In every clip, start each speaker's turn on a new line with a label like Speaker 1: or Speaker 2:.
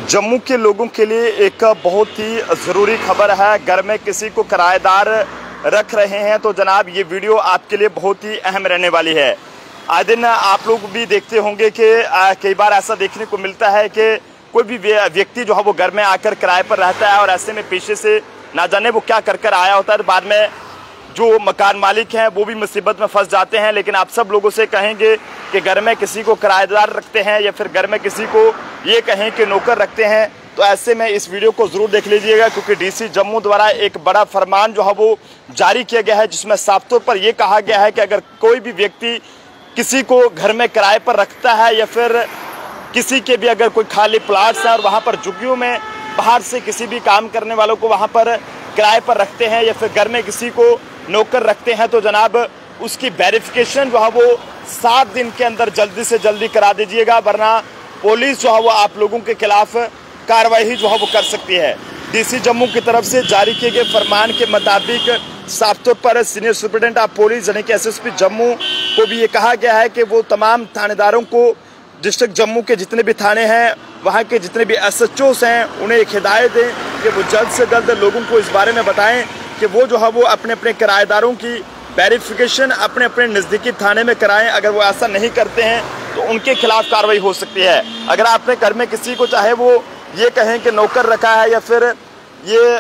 Speaker 1: जम्मू के लोगों के लिए एक बहुत ही ज़रूरी खबर है। घर में किसी को किराएदार रख रहे हैं तो जनाब ये वीडियो आपके लिए बहुत ही अहम रहने वाली है। आए दिन आप लोग भी देखते होंगे कि कई बार ऐसा देखने को मिलता है कि कोई भी व्यक्ति जो है वो घर में आकर किराए पर रहता है और ऐसे में पीछे से ना जाने वो क्या कर आया होता है। बाद में जो मकान मालिक हैं वो भी मुसीबत में फंस जाते हैं। लेकिन आप सब लोगों से कहेंगे कि घर में किसी को किराएदार रखते हैं या फिर घर में किसी को ये कहें कि नौकर रखते हैं तो ऐसे में इस वीडियो को ज़रूर देख लीजिएगा, क्योंकि डीसी जम्मू द्वारा एक बड़ा फरमान जो है वो जारी किया गया है, जिसमें साफ तौर पर यह कहा गया है कि अगर कोई भी व्यक्ति किसी को घर में किराए पर रखता है या फिर किसी के भी अगर कोई खाली प्लाट्स है और वहाँ पर झुग्गियों में बाहर से किसी भी काम करने वालों को वहाँ पर किराए पर रखते हैं या फिर घर में किसी को नौकर रखते हैं तो जनाब उसकी वेरिफिकेशन जो है वो 7 दिन के अंदर जल्दी से जल्दी करा दीजिएगा, वरना पुलिस जो है वो आप लोगों के खिलाफ कार्रवाई जो है वो कर सकती है। डीसी जम्मू की तरफ से जारी किए गए फरमान के मुताबिक साफ तौर पर सीनियर सुपरिटेंडेंट ऑफ पुलिस यानी कि एसएसपी जम्मू को भी ये कहा गया है कि वो तमाम थानेदारों को डिस्ट्रिक्ट जम्मू के जितने भी थाने हैं वहाँ के जितने भी एसएचओस हैं उन्हें एक हिदायत दें कि वो जल्द से जल्द लोगों को इस बारे में बताएं कि वो जो है वो अपने अपने किराएदारों की वेरिफिकेशन अपने अपने नज़दीकी थाने में कराएं। अगर वो ऐसा नहीं करते हैं तो उनके खिलाफ कार्रवाई हो सकती है। अगर आपने घर में किसी को चाहे वो ये कहें कि नौकर रखा है या फिर ये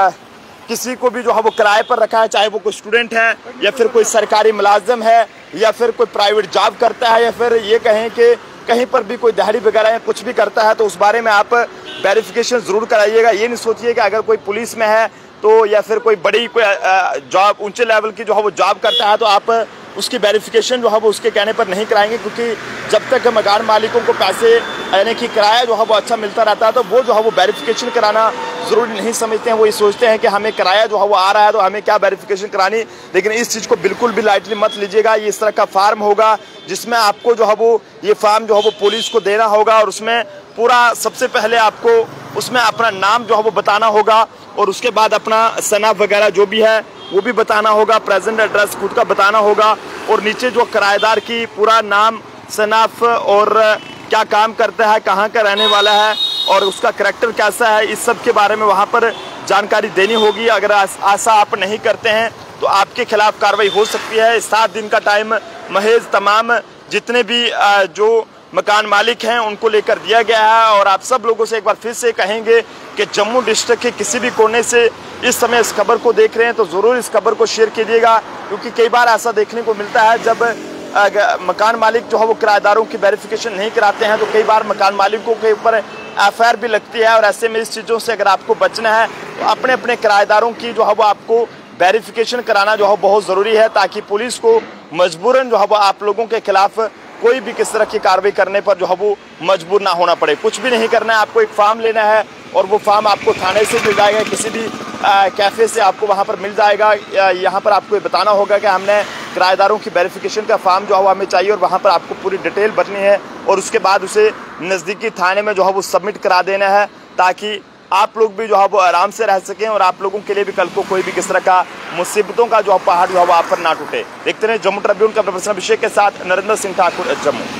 Speaker 1: किसी को भी जो है वो किराए पर रखा है, चाहे वो कोई स्टूडेंट है या फिर कोई सरकारी मुलाजिम है या फिर कोई प्राइवेट जॉब करता है या फिर ये कहें कि कहीं पर भी कोई दिहाड़ी वगैरह या कुछ भी करता है, तो उस बारे में आप वेरिफिकेशन ज़रूर कराइएगा। ये नहीं सोचिए कि अगर कोई पुलिस में है तो या फिर कोई बड़ी कोई जॉब ऊंचे लेवल की जो है वो जॉब करता है तो आप उसकी वेरिफिकेशन जो है वो उसके कहने पर नहीं कराएंगे, क्योंकि जब तक मकान मालिकों को पैसे यानी कि किराया जो है वो अच्छा मिलता रहता है तो वो जो है वो वेरिफिकेशन कराना ज़रूरी नहीं समझते हैं। वो ये सोचते हैं कि हमें किराया जो है वो आ रहा है तो हमें क्या वेरिफिकेशन करानी। लेकिन इस चीज़ को बिल्कुल भी लाइटली मत लीजिएगा। ये इस तरह का फार्म होगा जिसमें आपको जो है वो ये फार्म जो है वो पुलिस को देना होगा और उसमें पूरा सबसे पहले आपको उसमें अपना नाम जो है वो बताना होगा और उसके बाद अपना सनाफ वगैरह जो भी है वो भी बताना होगा, प्रेजेंट एड्रेस खुद का बताना होगा और नीचे जो किराएदार की पूरा नाम, सनाफ और क्या काम करता है, कहाँ का रहने वाला है और उसका करैक्टर कैसा है, इस सब के बारे में वहाँ पर जानकारी देनी होगी। अगर ऐसा आप नहीं करते हैं तो आपके खिलाफ कार्रवाई हो सकती है। 7 दिन का टाइम महज तमाम जितने भी जो मकान मालिक हैं उनको लेकर दिया गया है। और आप सब लोगों से एक बार फिर से कहेंगे कि जम्मू डिस्ट्रिक्ट के किसी भी कोने से इस समय इस खबर को देख रहे हैं तो ज़रूर इस खबर को शेयर कीजिएगा, क्योंकि कई बार ऐसा देखने को मिलता है जब मकान मालिक जो है वो किराएदारों की वेरिफिकेशन नहीं कराते हैं तो कई बार मकान मालिकों के ऊपर एफआईआर भी लगती है। और ऐसे में इस चीज़ों से अगर आपको बचना है तो अपने अपने किराएदारों की जो है वो आपको वेरिफिकेशन कराना जो है बहुत ज़रूरी है, ताकि पुलिस को मजबूरन जो है वो आप लोगों के खिलाफ कोई भी किस तरह की कार्रवाई करने पर जो है वो मजबूर ना होना पड़े। कुछ भी नहीं करना है, आपको एक फॉर्म लेना है और वो फॉर्म आपको थाने से मिल जाएगा, किसी भी कैफ़े से आपको वहाँ पर मिल जाएगा। यहाँ पर आपको ये बताना होगा कि हमने किराएदारों की वेरिफिकेशन का फॉर्म जो है वो हमें चाहिए और वहाँ पर आपको पूरी डिटेल भरनी है और उसके बाद उसे नज़दीकी थाने में जो है वो सबमिट करा देना है, ताकि आप लोग भी जो है वो आराम से रह सकें और आप लोगों के लिए भी कल को कोई भी किस तरह का मुसीबतों का जो पहाड़ जो है वो आप पर ना टूटे। देखते रहे जम्मू ट्रिब्यून का प्रोफेसर अभिषेक के साथ नरेंद्र सिंह ठाकुर, जम्मू।